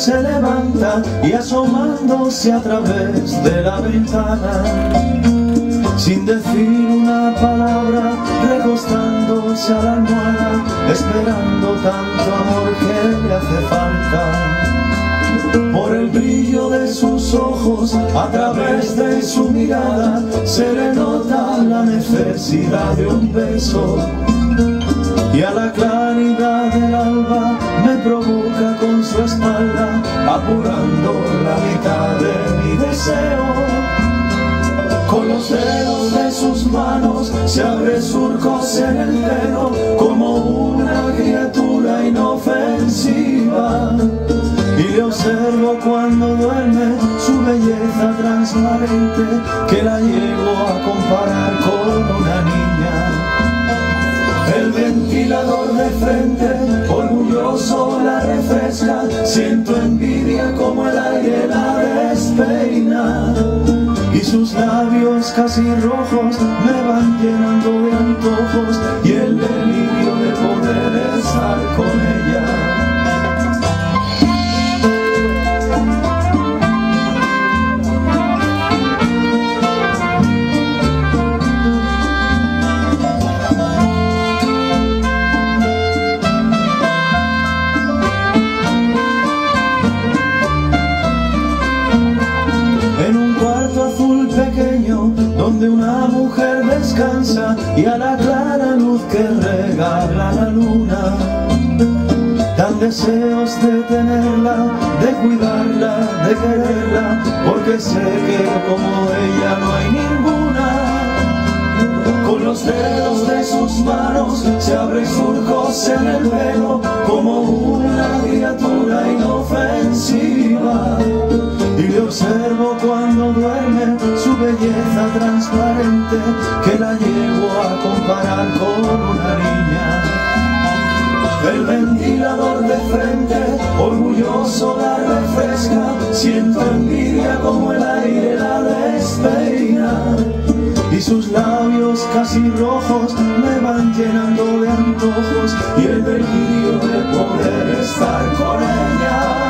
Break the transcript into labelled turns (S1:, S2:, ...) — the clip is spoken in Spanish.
S1: se levanta y asomándose a través de la ventana, sin decir una palabra, recostándose a la almohada, esperando tanto amor que le hace falta. Por el brillo de sus ojos, a través de su mirada, se le nota la necesidad de un beso. Y a la claridad del alba me provoca con su espalda, apurando la mitad de mi deseo. Con los dedos de sus manos se abre surcos en el pelo, como una criatura inofensiva. Y le observo cuando duerme, su belleza transparente, que la llego a comparar con una niña. El ventilador de frente, orgulloso la refresca, siento envidia como el aire la despeina. Y sus labios casi rojos me van llenando de antojos, y el delirio de poder estar con ella. Donde una mujer descansa y a la clara luz que regala la luna, dan deseos de tenerla, de cuidarla, de quererla, porque sé que como ella no hay ninguna. Con los dedos de sus manos se abren surcos en el pelo, como una criatura inofensiva. Y le observo cuando duerme, su belleza transparente, que la llevo a comparar con una niña. El ventilador de frente, orgulloso la refresca, siento envidia como el aire la despeina. Y sus labios casi rojos me van llenando de antojos, y el delirio de poder estar con ella.